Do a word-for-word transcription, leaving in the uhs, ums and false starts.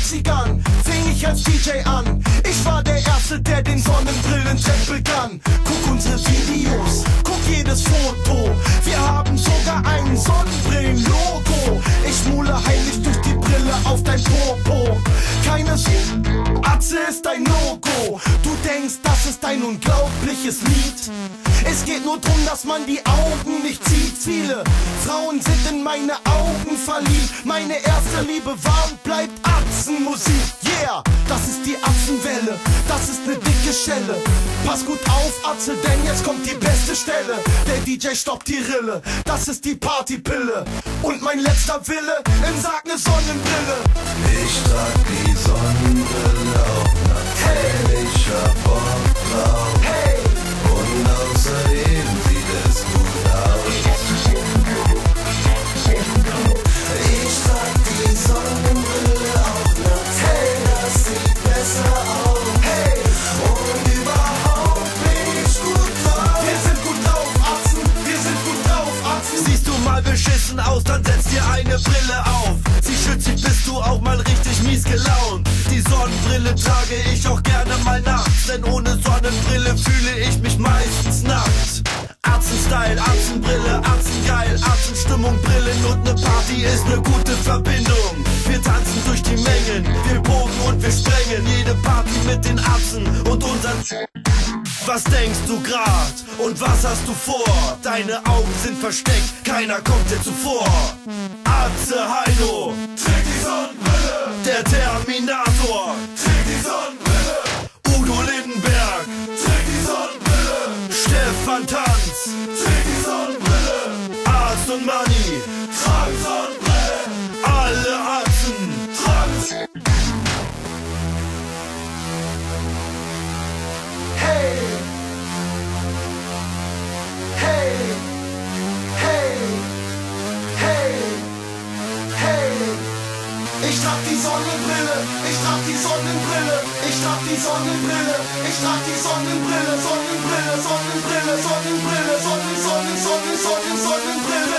achtzigern fing ich als D J an. Ich war der Erste, der den Sonnenbrillen-Trend begann. Guck unsere Videos, guck jedes Foto. Wir haben sogar ein Sonnenbrillen-Logo. Ich schmule heimlich durch die Brille auf dein Popo. Keine Atze ist ein No-Go. Du denkst, das ist ein unglaubliches Lied. Es geht nur drum, dass man die Augen nicht zieht. Viele Frauen sind in meine Augen verliebt. Meine erste Liebe war und bleibt Atzenmusik. Yeah, das ist die Atzenwelle, das ist ne dicke Schelle. Pass gut auf, Atze, denn jetzt kommt die beste Stelle. Der D J stoppt die Rille, das ist die Partypille. Und mein letzter Wille, im Sarg ne Sonnenbrille. Ich trag die Sonnenbrille auch nachts, hey. Ich hab Bock drauf, hey. Und außerdem sieht es gut aus. Ich trag die Sonnenbrille auch nachts, hey. Das sieht besser aus, hey. Und überhaupt bin ich gut drauf. Wir sind gut drauf, Atzen, wir sind gut drauf, Atzen. Siehst du mal beschissen aus, dann setz dir eine Brille auf. Sie schützt dich, bist du auch mal richtig mies gelaunt. Die Sonnenbrille trage ich auch gerne mal nachts, denn ohne Sonnenbrille fühle ich mich meistens nackt. Atzen-Style, Atzenbrille, Atzengeil, Atzenstimmung, Brillen und ne Party ist ne gute Verbindung. Wir tanzen durch die Mengen, wir bogen und wir sprengen jede Party mit den Atzen und unseren... Was denkst du grad und was hast du vor? Deine Augen sind versteckt, keiner kommt dir zuvor. Atze Heino, träg die Sonnenbrille. Der Terminator, träg die Sonnenbrille. Udo Lindenberg, träg die Sonnenbrille. Stefan Tanz, träg die Sonnenbrille. Arzt und Money, tragen Sonnenbrille. alle Atzen tragen. Hey, hey, hey, hey, hey. Ich trag die Sonnenbrille, ich trag die Sonnenbrille, ich trag die Sonnenbrille, ich trag die Sonnenbrille, Sonnenbrille, Sonnenbrille, Sonnenbrille, Sonnen, Sonnen, Sonnen, Sonnen, Sonnenbrille.